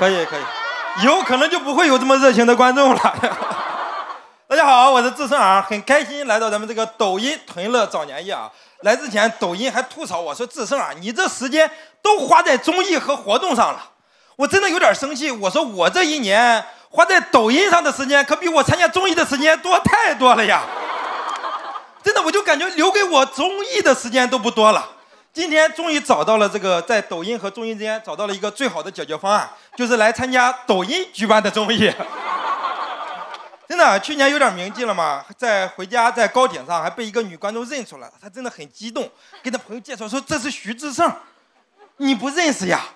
可以，以后可能就不会有这么热情的观众了。大家好，我是志胜啊，很开心来到咱们这个抖音囤乐早年夜啊。来之前，抖音还吐槽我说：“志胜啊，你这时间都花在综艺和活动上了。”我真的有点生气，我说我这一年花在抖音上的时间，可比我参加综艺的时间多太多了呀！真的，我就感觉留给我综艺的时间都不多了。今天终于找到了这个在抖音和综艺之间找到了一个最好的解决方案，就是来参加抖音举办的综艺。真的，去年有点名气了嘛，回家在高铁上还被一个女观众认出来了，她真的很激动，给她朋友介绍说这是徐志胜，你不认识呀？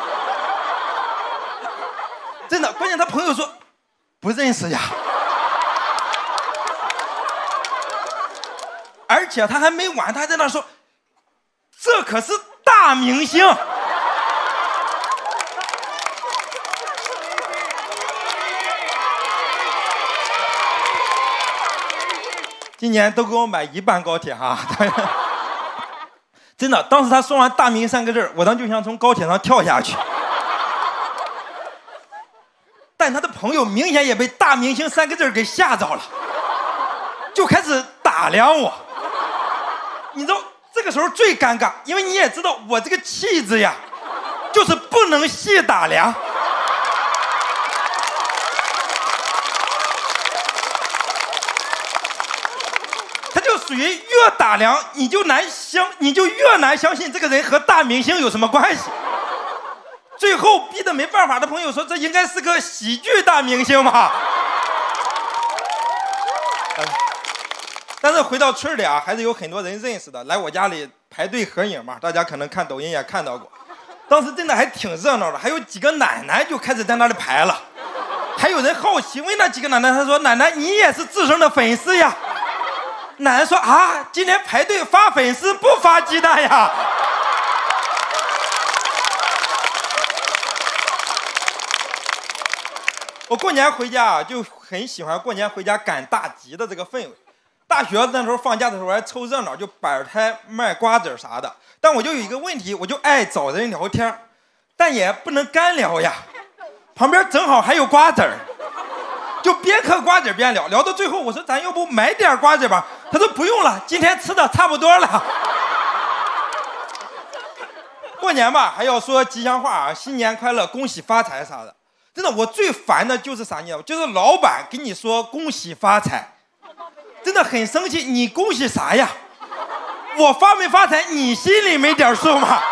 真的，关键她朋友说不认识呀，而且她还没完，她还在那说这可是大明星。今年都给我买1班高铁哈，真的，当时他说完“大明星”3个字，我当时就想从高铁上跳下去。但他的朋友明显也被“大明星”3个字给吓着了，就开始打量我。你知道这个时候最尴尬，因为你也知道我这个气质呀，就是不能细打量。属于越打量你就越难相信这个人和大明星有什么关系。最后逼得没办法的朋友说这应该是个喜剧大明星吧。但是回到村里啊，还是有很多人认识的，来我家里排队合影嘛，大家可能看抖音也看到过。当时真的还挺热闹的，还有几个奶奶就开始在那里排了，还有人好奇问那几个奶奶，他说奶奶你也是志胜的粉丝呀？奶奶说啊，今天排队发粉丝不发鸡蛋呀。我过年回家啊，就很喜欢过年回家赶大集的这个氛围。大学那时候放假的时候还凑热闹，就摆摊卖瓜子啥的。但我就有一个问题，我就爱找人聊天，但也不能干聊呀。旁边正好还有瓜子儿，就边嗑瓜子边聊，聊到最后我说咱要不买点瓜子吧？他说不用了，今天吃的差不多了。过年吧还要说吉祥话啊，新年快乐，恭喜发财啥的。真的，我最烦的就是啥呢？就是老板跟你说恭喜发财，真的很生气。你恭喜啥呀？我发没发财，你心里没点数吗？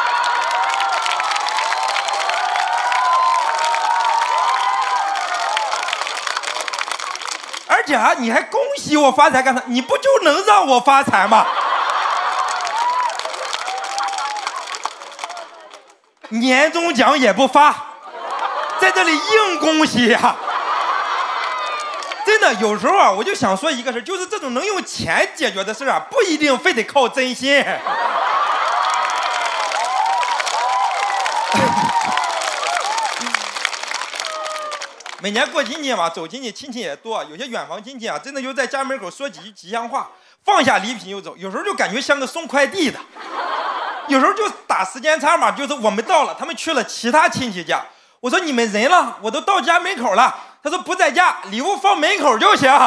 而且啊，你还恭喜我发财干啥？你不就能让我发财吗？年终奖也不发，在这里硬恭喜呀！真的，有时候啊，我就想说一个事，就是这种能用钱解决的事啊，不一定非得靠真心。每年过亲戚嘛，走亲戚，亲戚也多，有些远房亲戚啊，真的就在家门口说几句吉祥话，放下礼品就走。有时候就感觉像个送快递的，有时候就打时间差嘛，就是我们到了，他们去了其他亲戚家。我说你们人了，我都到家门口了。他说不在家，礼物放门口就行。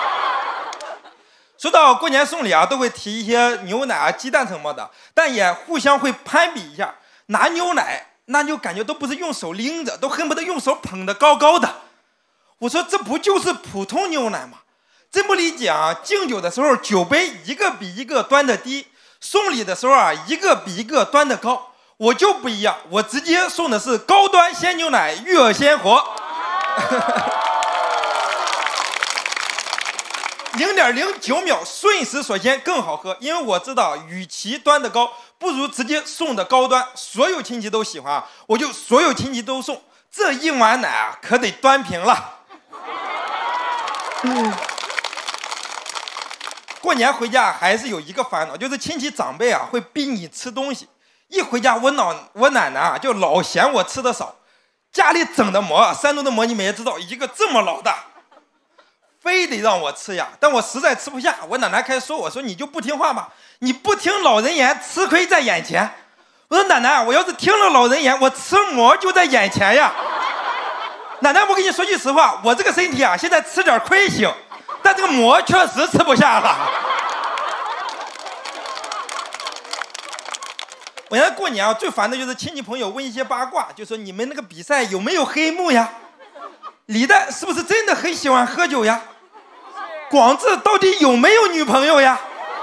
说到过年送礼啊，都会提一些牛奶啊、鸡蛋什么的，但也互相会攀比一下。拿牛奶，那就感觉都不是用手拎着，都恨不得用手捧得高高的。我说这不就是普通牛奶吗？真不理解啊！敬酒的时候酒杯一个比一个端得低，送礼的时候啊一个比一个端得高。我就不一样，我直接送的是高端鲜牛奶，悦鲜活。0.09秒瞬时所鲜更好喝，因为我知道与其端得高，不如直接送的高端，所有亲戚都喜欢啊，我就所有亲戚都送。这一碗奶啊可得端平了。过年回家还是有一个烦恼，就是亲戚长辈啊会逼你吃东西。一回家我奶奶啊就老嫌我吃的少，家里整的馍，山东的馍你们也知道，一个这么老大，非得让我吃呀。但我实在吃不下，我奶奶开始说我说你就不听话吧，你不听老人言，吃亏在眼前。我说奶奶，我要是听了老人言，我吃馍就在眼前呀。 奶奶，我跟你说句实话，我这个身体啊，现在吃点亏行，但这个馍确实吃不下了。我现在过年啊，最烦的就是亲戚朋友问一些八卦，就说你们那个比赛有没有黑幕呀？李诞是不是真的很喜欢喝酒呀？广志到底有没有女朋友呀？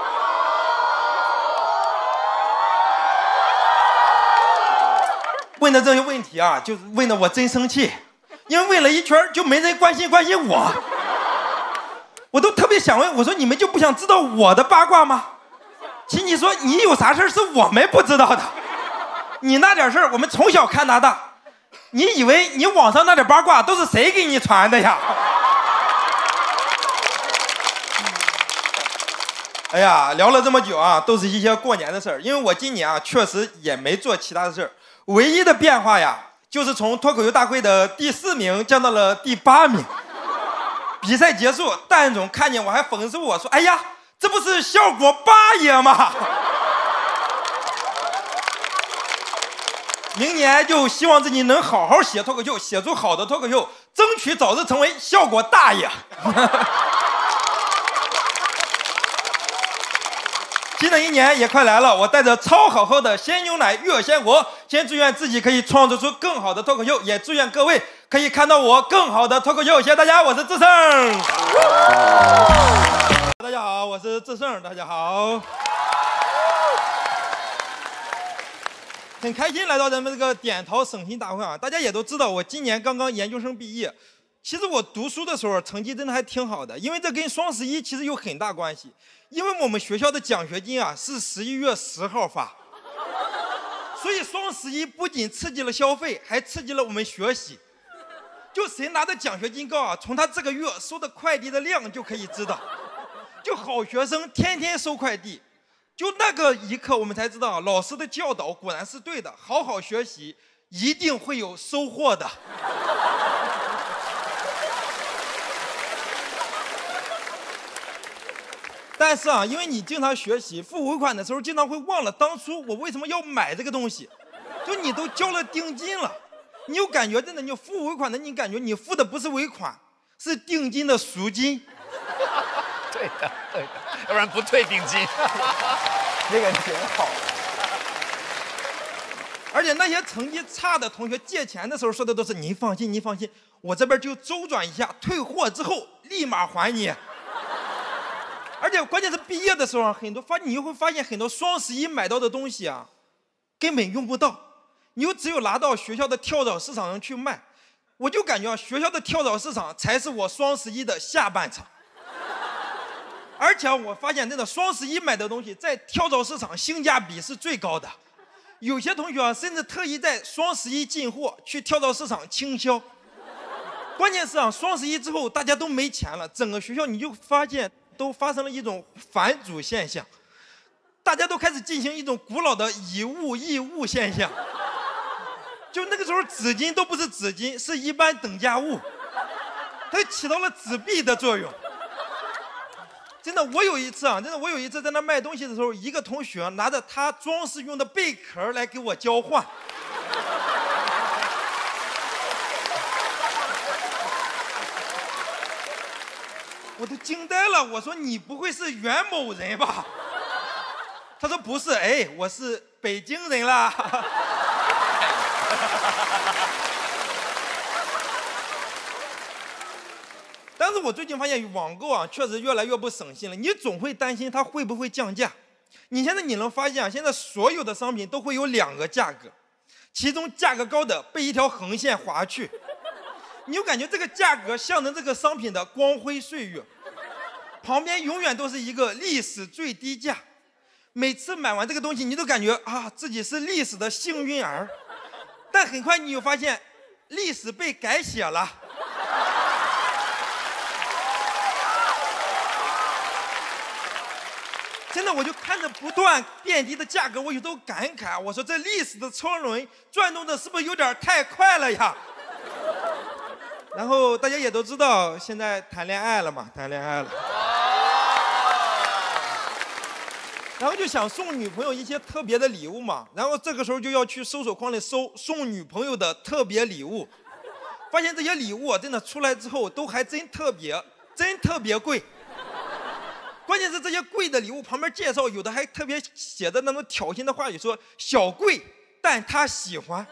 问的这些问题啊，就问的我真生气，因为问了一圈就没人关心我。我都特别想问，我说你们就不想知道我的八卦吗？亲戚说你有啥事是我们不知道的，你那点事儿我们从小看大大，你以为你网上那点八卦都是谁给你传的呀？哎呀，聊了这么久啊，都是一些过年的事儿。因为我今年啊，确实也没做其他的事儿，唯一的变化呀，就是从脱口秀大会的第4名降到了第8名。比赛结束，蛋总看见我还讽刺我说：“哎呀，这不是效果8爷吗？”明年就希望自己能好好写脱口秀，写出好的脱口秀，争取早日成为效果大爷。新的一年也快来了，我带着超好喝的鲜牛奶悦鲜活，先祝愿自己可以创作出更好的脱口秀，也祝愿各位可以看到我更好的脱口秀。谢谢大家，我是志胜。大家好，我是志胜。大家好，很开心来到咱们这个点桃省心大会啊！大家也都知道，我今年刚刚研究生毕业。其实我读书的时候成绩真的还挺好的，因为这跟双11其实有很大关系。因为我们学校的奖学金啊是11月10号发，所以双11不仅刺激了消费，还刺激了我们学习。就谁拿的奖学金高啊，从他这个月收的快递的量就可以知道。就好学生天天收快递，就那个一刻我们才知道老师的教导果然是对的，好好学习一定会有收获的。但是啊，因为你经常学习，付尾款的时候经常会忘了当初我为什么要买这个东西。就你都交了定金了，你有感觉真的，你付尾款的，你感觉你付的不是尾款，是定金的赎金。 对的，对的，要不然不退定金。 这个挺好的。 而且那些成绩差的同学借钱的时候说的都是您放心，您放心，我这边就周转一下，退货之后立马还你。而且关键是毕业的时候，你又会发现很多双11买到的东西啊，根本用不到，你又只有拿到学校的跳蚤市场上去卖。我就感觉啊，学校的跳蚤市场才是我双11的下半场。而且我发现真的双11买的东西在跳蚤市场性价比是最高的。有些同学啊，甚至特意在双11进货去跳蚤市场倾销。关键是啊，双11之后大家都没钱了，整个学校你就发现都发生了一种反祖现象，大家都开始进行一种古老的以物易物现象。就那个时候纸巾都不是纸巾，是一般等价物，它起到了纸币的作用。真的，我有一次在那卖东西的时候，一个同学拿着他装饰用的贝壳来给我交换。我都惊呆了，我说你不会是袁某人吧？他说不是，哎，我是北京人啦。但是我最近发现网购啊，确实越来越不省心了。你总会担心它会不会降价。你能发现啊，现在所有的商品都会有2个价格，其中价格高的被一条横线划去，你就感觉这个价格象征这个商品的光辉岁月，旁边永远都是一个历史最低价。每次买完这个东西，你都感觉啊自己是历史的幸运儿，但很快你就发现历史被改写了。真的，我就看着不断变低的价格，我有时候感慨，我说这历史的车轮转动的是不是有点太快了呀？然后大家也都知道，现在谈恋爱了嘛，然后就想送女朋友一些特别的礼物嘛，然后这个时候就要去搜索框里搜送女朋友的特别礼物， 发现这些礼物真的出来之后都还真特别贵。关键是这些贵的礼物旁边介绍，有的还特别写的那种挑衅的话语，说小贵，但他喜欢。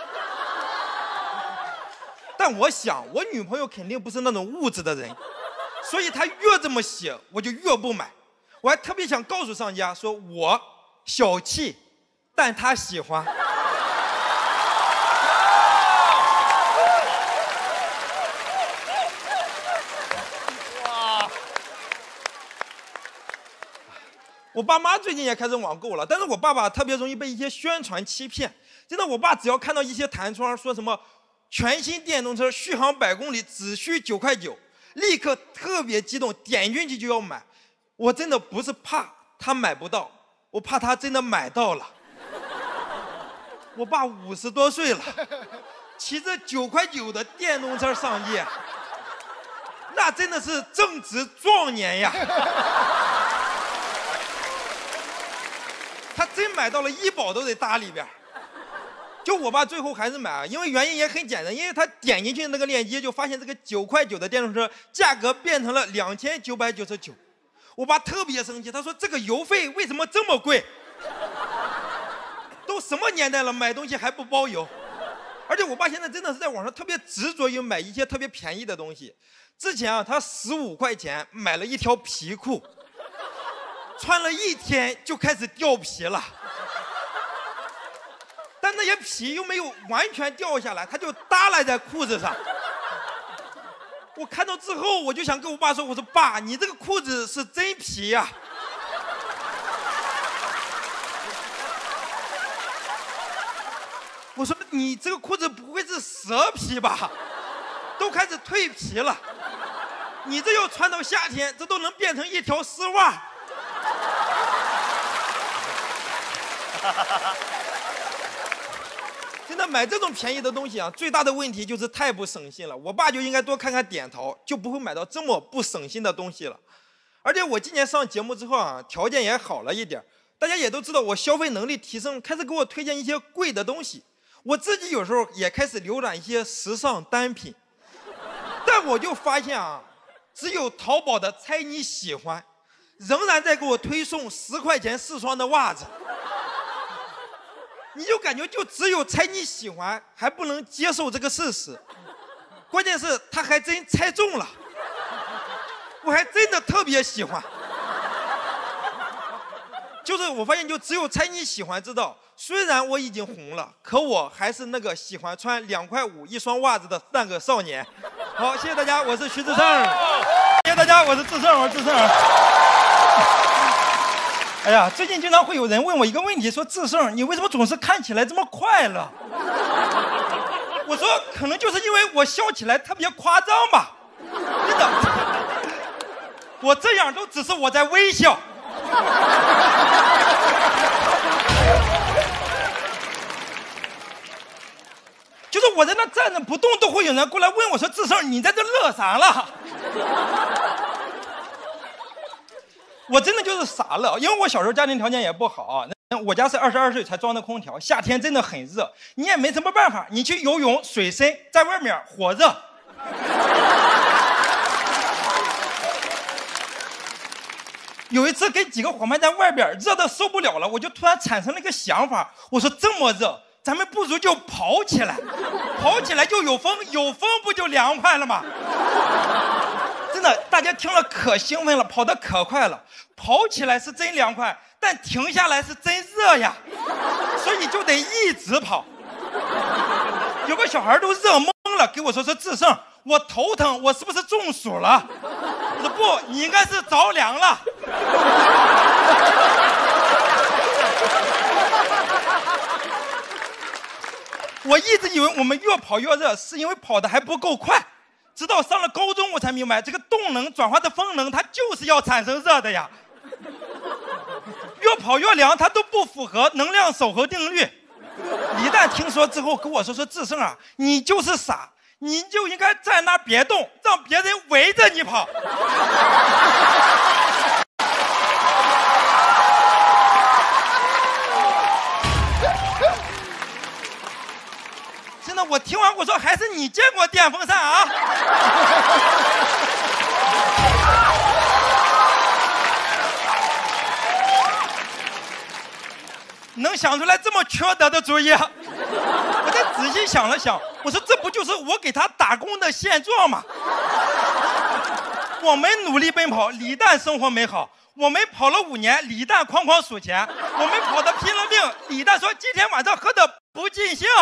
但我想，我女朋友肯定不是那种物质的人，所以她越这么写，我就越不买。我还特别想告诉商家，说我小气，但他喜欢。 哇！ 我爸妈最近也开始网购了，但是我爸爸特别容易被一些宣传欺骗。真的，我爸只要看到一些弹窗说什么全新电动车续航100公里只需9.9块，立刻特别激动，点进去就要买。我真的不是怕他买不到，我怕他真的买到了。我爸50多岁了，骑着9.9块的电动车上夜，那真的是正值壮年呀。他真买到了，医保都得搭里边。就我爸最后还是买啊，因为原因也很简单，因为他点进去那个链接，就发现这个9.9块的电动车价格变成了2999。我爸特别生气，他说这个邮费为什么这么贵？都什么年代了，买东西还不包邮？而且我爸现在真的是在网上特别执着于买一些特别便宜的东西。之前啊，他15块钱买了一条皮裤，穿了1天就开始掉皮了。但那些皮又没有完全掉下来，它就耷拉在裤子上。我看到之后，我就想跟我爸说：“我说爸，你这个裤子是真皮呀。”我说你这个裤子不会是蛇皮吧？都开始蜕皮了。你这要穿到夏天，这都能变成一条丝袜。真的买这种便宜的东西啊，最大的问题就是太不省心了。我爸就应该多看看点淘，就不会买到这么不省心的东西了。而且我今年上节目之后啊，条件也好了一点，大家也都知道我消费能力提升，开始给我推荐一些贵的东西。我自己有时候也开始浏览一些时尚单品，但我就发现啊，只有淘宝的猜你喜欢，仍然在给我推送10块钱4双的袜子。你就感觉就只有猜你喜欢，还不能接受这个事实。关键是他还真猜中了，我还真的特别喜欢。就是我发现，就只有猜你喜欢知道，虽然我已经红了，可我还是那个喜欢穿2.5块一双袜子的那个少年。好，谢谢大家，我是徐志胜。谢谢大家，我是志胜，我是志胜。哎呀，最近经常会有人问我一个问题，说志胜，你为什么总是看起来这么快乐？我说可能就是因为我笑起来特别夸张吧。真的，我这样都只是我在微笑。就是我在那站着不动，都会有人过来问我说：“志胜，你在这乐啥了？”我真的就是傻乐，因为我小时候家庭条件也不好，我家是22岁才装的空调，夏天真的很热，你也没什么办法，你去游泳水深，在外面火热。有一次跟几个伙伴在外边热得受不了了，我就突然产生了一个想法，我说这么热，咱们不如就跑起来，跑起来就有风，有风不就凉快了吗？真的，大家听了可兴奋了，跑得可快了。跑起来是真凉快，但停下来是真热呀，所以就得一直跑。有个小孩都热懵了，给我说志胜，我头疼，我是不是中暑了？我说不，你应该是着凉了。我一直以为我们越跑越热，是因为跑得还不够快。直到上了高中，我才明白，这个动能转化的风能，它就是要产生热的呀。越跑越凉，它都不符合能量守恒定律。一旦听说之后，跟我说志胜啊，你就是傻，你就应该在那别动，让别人围着你跑。真的， 我听完我说还是你见过电风扇啊？能想出来这么缺德的主意？我再仔细想了想，我说这不就是我给他打工的现状吗？我们努力奔跑，李诞生活美好。我们跑了5年，李诞哐哐数钱。我们跑得拼了命，李诞说今天晚上喝的不尽兴。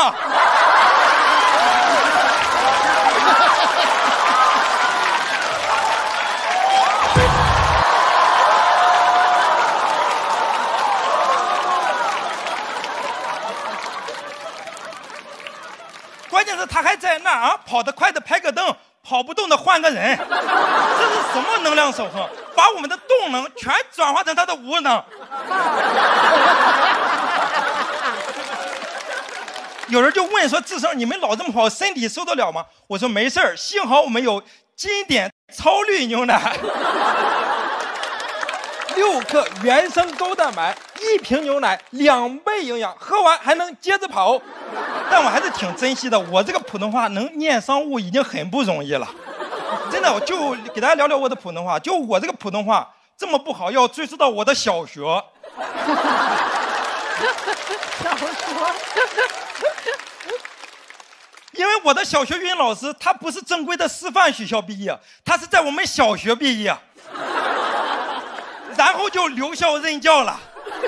关键是他还在那儿啊，跑得快的拍个灯，跑不动的换个人，这是什么能量守恒？把我们的动能全转化成他的无能。有人就问说：“志胜，你们老这么跑，身体受得了吗？”我说：“没事儿，幸好我们有经典超绿牛奶，6克原生高蛋白，1瓶牛奶2倍营养，喝完还能接着跑。”但我还是挺珍惜的，我这个普通话能念商务已经很不容易了。真的，我就给大家聊聊我的普通话。就我这个普通话这么不好，要追溯到我的小学。因为我的小学语文老师他不是正规的师范学校毕业，他是在我们小学毕业，然后就留校任教了。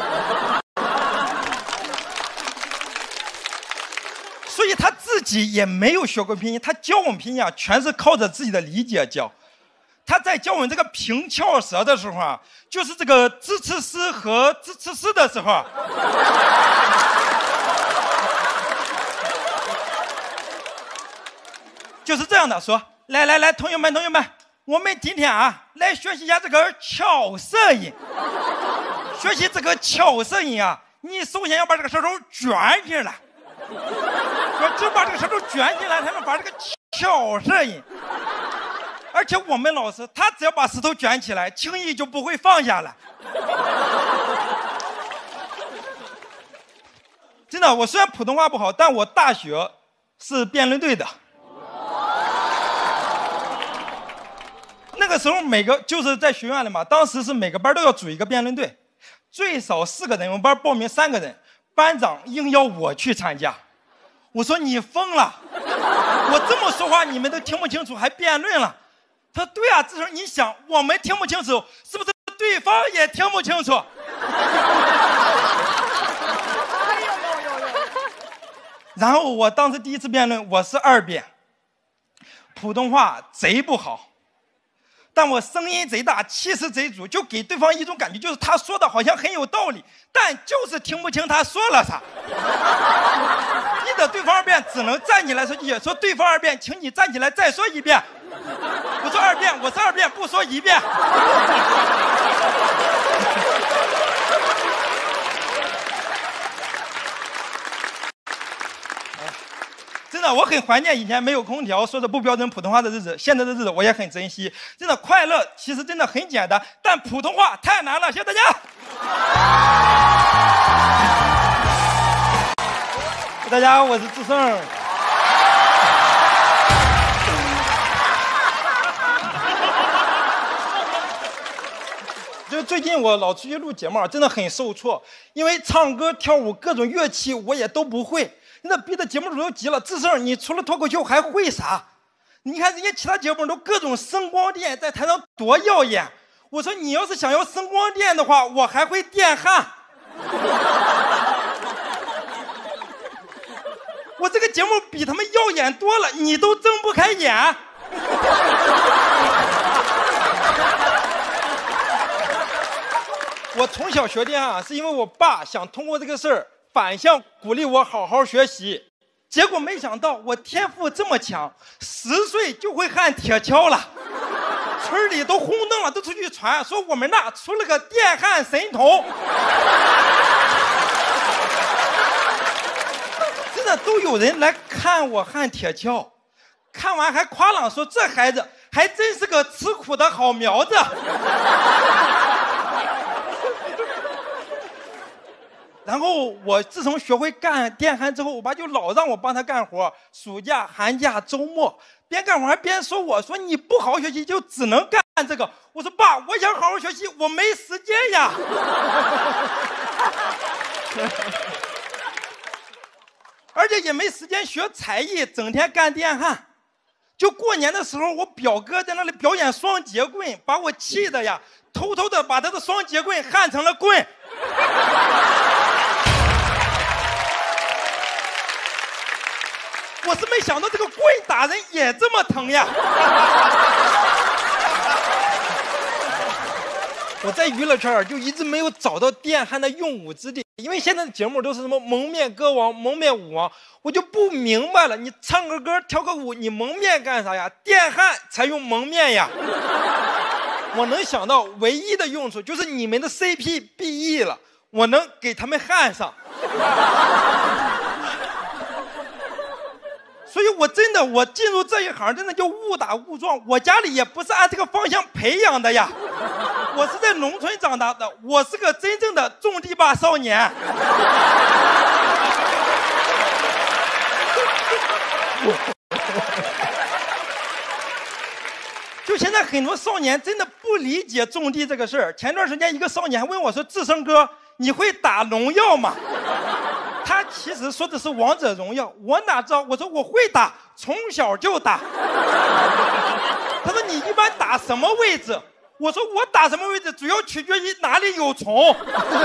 所以他自己也没有学过拼音，他教我们拼音啊，全是靠着自己的理解教。他在教我们这个平翘舌的时候啊，就是这个支持诗和支持诗的时候，就是这样的说。来，同学们，我们今天啊来学习一下这个翘舌音。学习这个翘舌音啊，你首先要把这个舌头卷进来。说只把这个舌头卷进来，才能把这个翘舌音。而且我们老师他只要把舌头卷起来，轻易就不会放下来。真的，我虽然普通话不好，但我大学是辩论队的。那个时候每个就是在学院里嘛，当时是每个班都要组一个辩论队，最少4个人，我们班报名3个人，班长硬要我去参加。我说你疯了，我这么说话你们都听不清楚，还辩论了。他说对啊，这时候你想我们听不清楚，是不是对方也听不清楚？然后我当时第一次辩论，我是2辩，普通话贼不好，但我声音贼大，气势贼足，就给对方一种感觉，就是他说的好像很有道理，但就是听不清他说了啥。逼得对方2辩只能站起来说一句，说对方2辩，请你站起来再说1遍。我说2辩，我是2辩，不说1遍。真的，我很怀念以前没有空调、说着不标准普通话的日子。现在的日子我也很珍惜。真的，快乐其实真的很简单，但普通话太难了。谢谢大家。大家好，我是志胜。就最近我老出去录节目，真的很受挫，因为唱歌、跳舞各种乐器我也都不会。那逼的节目组都急了，志胜，你除了脱口秀还会啥？你看人家其他节目都各种声光电在台上多耀眼。我说你要是想要声光电的话，我还会电焊。我这个节目比他们耀眼多了，你都睁不开眼。我从小学电焊是因为我爸想通过这个事儿反向鼓励我好好学习，结果没想到我天赋这么强，10岁就会焊铁锹了。村里都轰动了，都出去传说我们那出了个电焊神童。真的都有人来看我焊铁锹，看完还夸朗说这孩子还真是个吃苦的好苗子。 然后我自从学会干电焊之后，我爸就老让我帮他干活，暑假、寒假、周末，边干活还边说我说你不好好学习就只能干这个。我说爸，我想好好学习，我没时间呀。而且也没时间学才艺，整天干电焊。就过年的时候，我表哥在那里表演双节棍，把我气的呀，偷偷的把他的双节棍焊成了棍。我是没想到这个棍打人也这么疼呀！我在娱乐圈就一直没有找到电焊的用武之地，因为现在的节目都是什么蒙面歌王、蒙面舞王，我就不明白了。你唱个歌、跳个舞，你蒙面干啥呀？电焊才用蒙面呀！我能想到唯一的用处就是你们的 CP BE 了，我能给他们焊上。所以我进入这一行真的就误打误撞，我家里也不是按这个方向培养的呀，我是在农村长大的，我是个真正的种地吧少年。就现在很多少年真的不理解种地这个事儿。前段时间一个少年还问我说：“志生哥，你会打农药吗？”他其实说的是王者荣耀，我哪知道？我说我会打，从小就打。他说你一般打什么位置？我说我打什么位置主要取决于哪里有虫。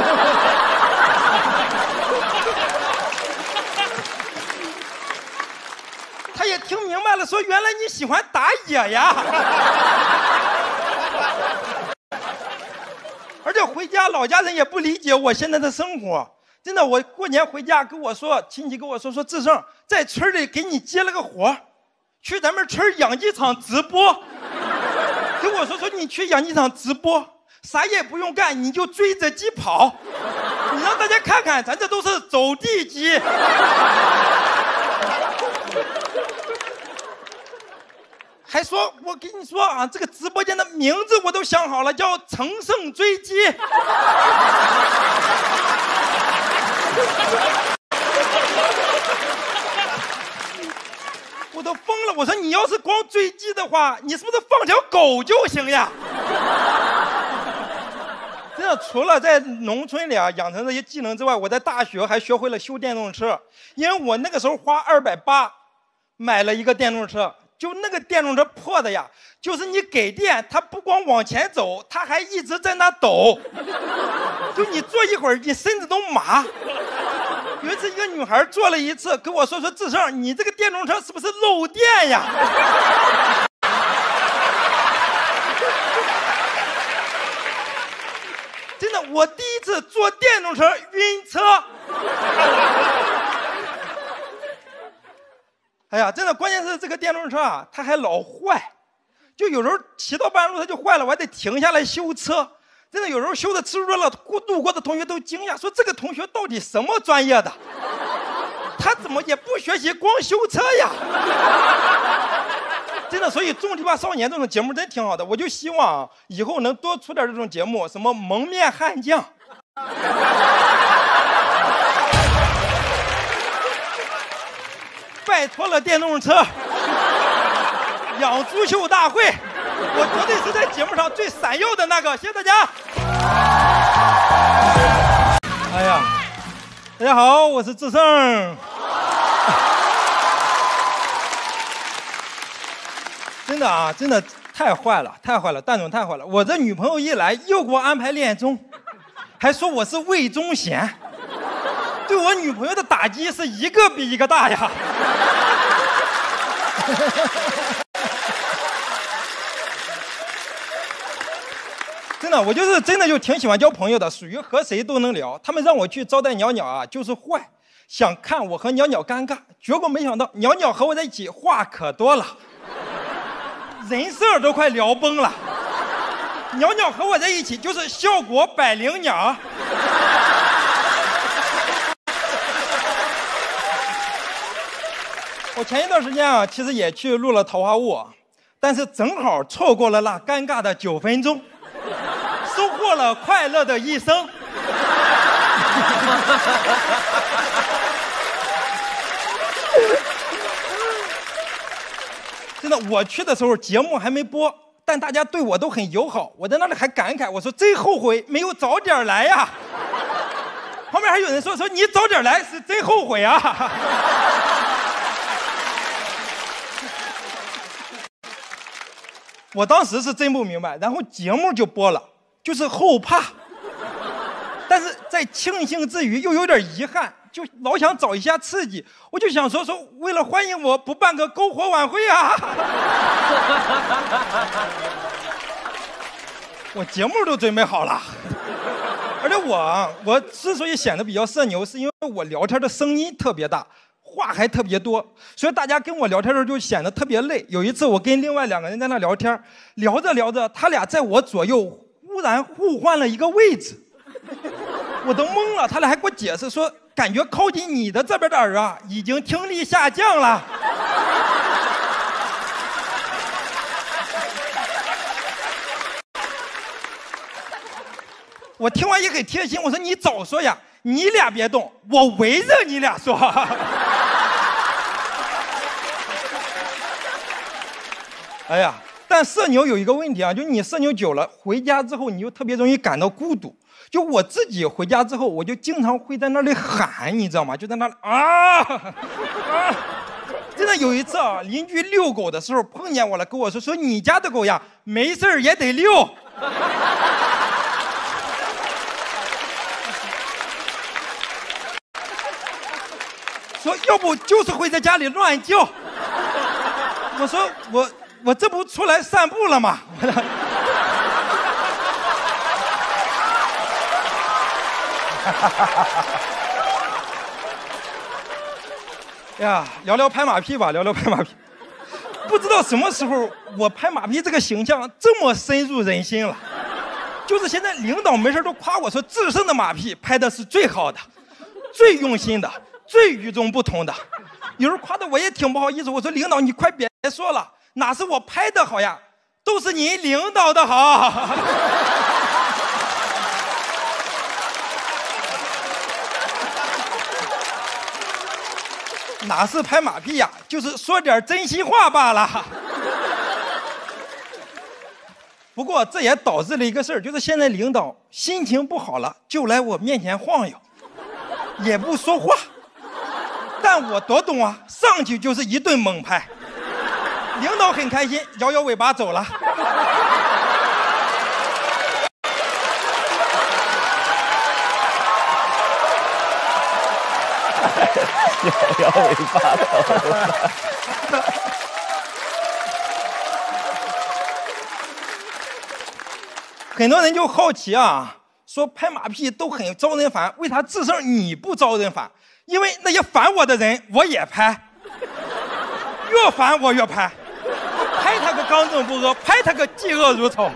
他也听明白了，说原来你喜欢打野呀。而且回家老家人也不理解我现在的生活。真的，我过年回家跟我说，亲戚跟我说志胜在村里给你接了个活，去咱们村养鸡场直播。跟我说你去养鸡场直播，啥也不用干，你就追着鸡跑，你让大家看看，咱这都是走地鸡。还说我跟你说啊，这个直播间的名字我都想好了，叫乘胜追击。我都疯了！我说你要是光追鸡的话，你是不是放条狗就行呀？真的，除了在农村里养成这些技能之外，我在大学还学会了修电动车。因为我那个时候花280买了一个电动车，就那个电动车破的呀，就是你给电，它不光往前走，它还一直在那抖，就你坐一会儿，你身子都麻。有一次，一个女孩坐了一次，跟我说志胜，你这个电动车是不是漏电呀？真的，我第一次坐电动车晕车。哎呀，真的，关键是这个电动车啊，它还老坏，就有时候骑到半路它就坏了，我还得停下来修车。真的，有时候修的吃多了，路过的同学都惊讶，说这个同学到底什么专业的？他怎么也不学习，光修车呀？真的，所以种地吧少年这种节目真挺好的，我就希望以后能多出点这种节目，什么蒙面悍将。拜托了电动车，养猪秀大会，我绝对是在节目上最闪耀的那个，谢谢大家。哎呀，大家好，我是志胜。真的啊，真的太坏了，太坏了，蛋总太坏了。我这女朋友一来，又给我安排恋综，还说我是魏忠贤。对我女朋友的打击是一个比一个大呀。真的，我就是真的就挺喜欢交朋友的，属于和谁都能聊。他们让我去招待袅袅啊，就是坏，想看我和袅袅尴尬，结果没想到袅袅和我在一起话可多了，人设都快聊崩了。袅袅和我在一起就是效果百灵鸟。我前一段时间啊，其实也去录了《桃花坞》，但是正好错过了那尴尬的9分钟，收获了快乐的一生。 真的，我去的时候节目还没播，但大家对我都很友好。我在那里还感慨，我说真后悔没有早点来呀。旁边还有人说你早点来是真后悔啊。我当时是真不明白，然后节目就播了，就是后怕，但是在庆幸之余又有点遗憾，就老想找一下刺激。我就想说为了欢迎我不办个篝火晚会啊。我节目都准备好了，而且我之所以显得比较社牛，是因为我聊天的声音特别大，话还特别多，所以大家跟我聊天的时候就显得特别累。有一次我跟另外2个人在那聊天，聊着聊着，他俩在我左右忽然互换了一个位置，我都懵了。他俩还给我解释说，感觉靠近你的这边的耳啊，已经听力下降了。我听完也很贴心，我说你早说呀，你俩别动，我围着你俩说。哎呀，但社牛有一个问题啊，就是你社牛久了，回家之后你就特别容易感到孤独。就我自己回家之后，我就经常会在那里喊，你知道吗？就在那里啊。真的有一次啊，邻居遛狗的时候碰见我了，跟我说你家的狗呀，没事也得遛。说要不就是会在家里乱叫。我说我这不出来散步了吗？呀，聊聊拍马屁吧，聊聊拍马屁。不知道什么时候我拍马屁这个形象这么深入人心了。就是现在领导没事都夸我说，智胜的马屁拍的是最好的，最用心的，最与众不同的。有人夸的我也挺不好意思，我说领导你快别说了，哪是我拍的好呀，都是你领导的好。哪是拍马屁呀，就是说点真心话罢了。不过这也导致了一个事儿，就是现在领导心情不好了，就来我面前晃悠，也不说话。但我多懂啊，上去就是一顿猛拍。领导很开心，摇摇尾巴走了。 摇摇尾巴走了。 很多人就好奇啊，说拍马屁都很招人烦，为啥智胜你不招人烦？因为那些烦我的人我也拍，越烦我越拍，拍他个刚正不阿，拍他个嫉恶如仇。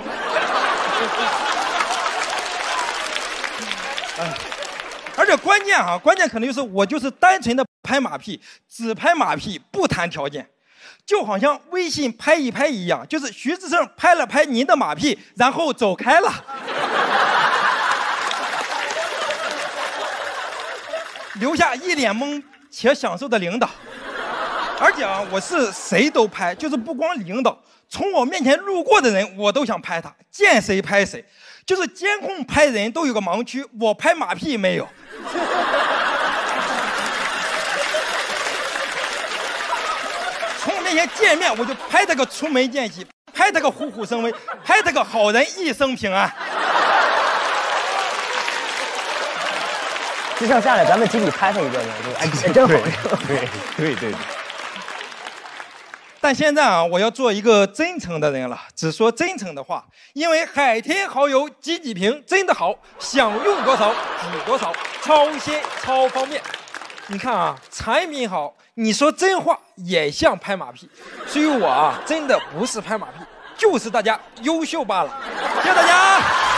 而且关键可能就是我就是单纯的拍马屁，只拍马屁不谈条件，就好像微信拍一拍一样，就是徐志胜拍了拍您的马屁，然后走开了。留下一脸懵且享受的领导。而且啊，我是谁都拍，就是不光领导，从我面前路过的人我都想拍他，见谁拍谁。就是监控拍人都有个盲区，我拍马屁没有。从我面前见面我就拍他个出门见喜，拍他个虎虎生威，拍他个好人一生平安。 就剩下来咱们集体拍他一个人，哎，真好。 对。 但现在啊，我要做一个真诚的人了，只说真诚的话，因为海天蚝油几几瓶真的好，想用多少煮多少，超鲜超方便。你看啊，产品好，你说真话也像拍马屁，所以我啊，真的不是拍马屁，就是大家优秀罢了。谢谢大家。